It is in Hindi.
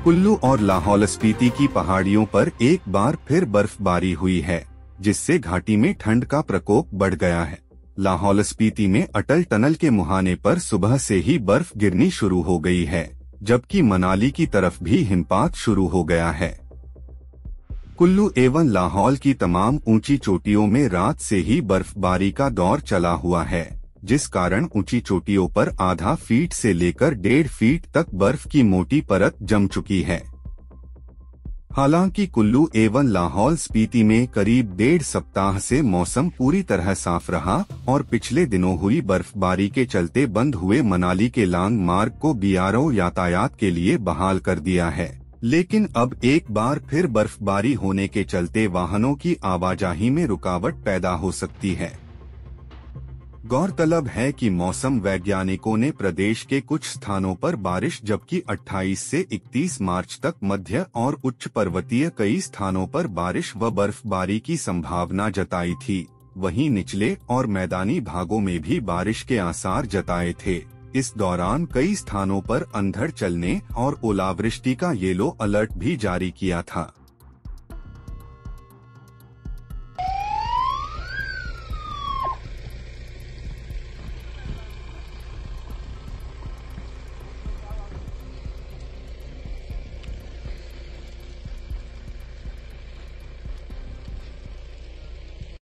कुल्लू और लाहौल स्पीति की पहाड़ियों पर एक बार फिर बर्फबारी हुई है, जिससे घाटी में ठंड का प्रकोप बढ़ गया है। लाहौल स्पीति में अटल टनल के मुहाने पर सुबह से ही बर्फ गिरनी शुरू हो गई है, जबकि मनाली की तरफ भी हिमपात शुरू हो गया है। कुल्लू एवं लाहौल की तमाम ऊंची चोटियों में रात से ही बर्फबारी का दौर चला हुआ है, जिस कारण ऊंची चोटियों पर आधा फीट से लेकर 1.5 फीट तक बर्फ की मोटी परत जम चुकी है। हालांकि कुल्लू एवं लाहौल स्पीति में करीब 1.5 सप्ताह से मौसम पूरी तरह साफ रहा और पिछले दिनों हुई बर्फबारी के चलते बंद हुए मनाली के लांग मार्ग को बीआरओ यातायात के लिए बहाल कर दिया है, लेकिन अब एक बार फिर बर्फबारी होने के चलते वाहनों की आवाजाही में रुकावट पैदा हो सकती है। गौरतलब है कि मौसम वैज्ञानिकों ने प्रदेश के कुछ स्थानों पर बारिश जबकि 28 से 31 मार्च तक मध्य और उच्च पर्वतीय कई स्थानों पर बारिश व बर्फबारी की संभावना जताई थी। वहीं निचले और मैदानी भागों में भी बारिश के आसार जताए थे। इस दौरान कई स्थानों पर अंधड़ चलने और ओलावृष्टि का येलो अलर्ट भी जारी किया था।